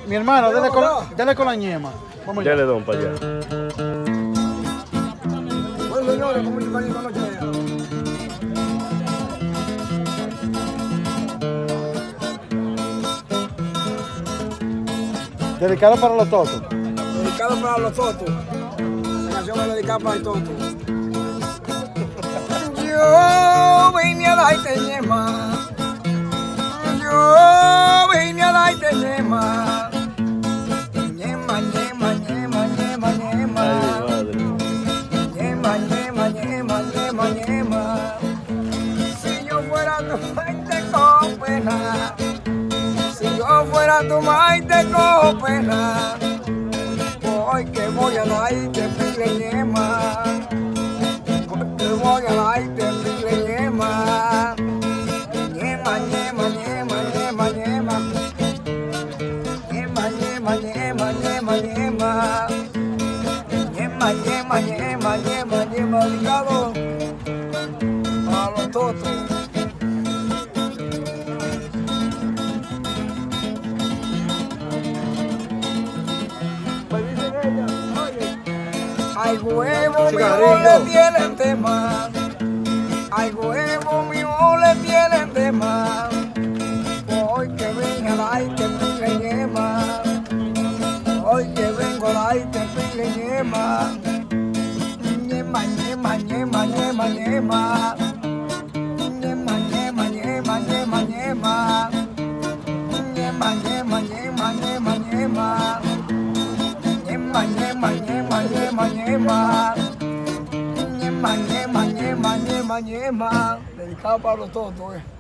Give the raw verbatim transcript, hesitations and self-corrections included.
Mi hermano, dale con, dale con la ñema. Vamos allá. Dale don para allá. Bueno, señores, como mucho cariño noche. Dedicado para los totos. Dedicado para los totos. La canción es dedicada para el toto. Yo vine a darte ñema. Yo vine a darte ñema. Ñema, ñema, ñema, ñema, ñema. Ñema, ñema, ñema, ñema, ñema. Si yo fuera tu maite con pena. Si yo fuera tu maite con pena. Hoy que voy a darte pile ñema. Hoy que voy a darte pile ñema. Ñema, ñema, ñema, ñema, ñema. Ñema, ñema, ñema, ñema, ñema. Ñema, ñema, ñema, ñema, ñema, dedicado a los totos. Ay, huevo mío le tienen tema. Ay, huevo mío le tienen tema. Hoy que venga la aire pile ñema. Hoy que vengo la aire pile ñema. Ñema, ñema, ñema, ñema, ñema. Ñema, ñema, ñema, ñema, ñema. Ñema, ñema, ñema, ñema, ñema. Ñema, ñema, ñema, ñema, ñema. Ñema, ñema, ñema, ñema, ñema. Dedicado para los totos, eh.